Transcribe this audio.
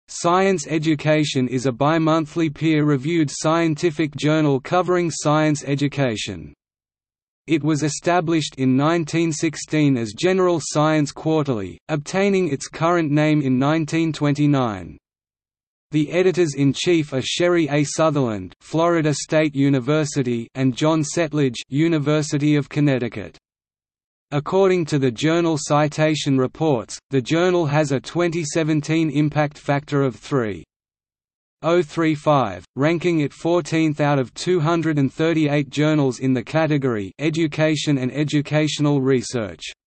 Science Education is a bi-monthly peer-reviewed scientific journal covering science education. It was established in 1916 as General Science Quarterly, obtaining its current name in 1929. The editors-in-chief are Sherry A. Sutherland, Florida State University, and John Settlage, University of Connecticut. According to the Journal Citation Reports, the journal has a 2017 impact factor of 3.035, ranking it 14th out of 238 journals in the category Education and Educational Research.